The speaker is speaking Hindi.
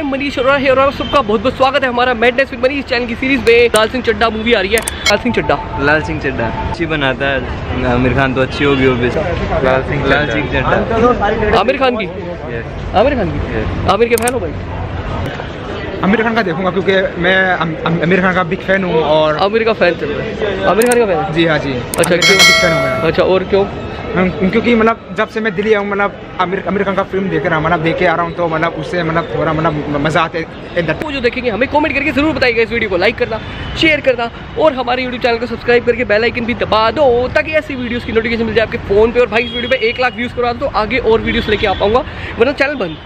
मनीष अरोड़ा है और सबका बहुत बहुत स्वागत है हमारा मैडनेस विद मनीष चैनल की सीरीज में। लाल सिंह चड्ढा मूवी आ रही है। लाल सिंह चड्ढा अच्छी बनाता है। आमिर खान तो अच्छी होगी वो भी। लाल सिंह चड्ढा आमिर खान की आमिर के फैन हो भाई? आमिर खान का देखूंगा क्योंकि मैं आमिर खान का बिग फैन हूँ। और आमिर का फैन चल रहा है। आमिर खान का फैन? जी हाँ जी। अच्छा क्यों? बिग फैन हूँ मैं। अच्छा और क्यों? क्योंकि मतलब जब से मैं दिल्ली आऊँ मतलब आमिर खान का फिल्म देख रहा हूँ, मतलब देख के आ रहा हूँ, तो मतलब उससे मतलब थोड़ा मतलब मजा आता है। वो जो देखेंगे हमें कमेंट करके जरूर बताइएगा। इस वीडियो को लाइक करना, शेयर करना और हमारे यूट्यूब चैनल को सब्सक्राइब करके बेल आइकन भी दबा दो ताकि ऐसी वीडियोस की नोटिफिकेशन मिल जाए आपके फोन पे। और भाई इस वीडियो पे 1 लाख व्यूज करा दो तो आगे और वीडियोस लेके आ पाऊंगा, वरना चैनल बंद।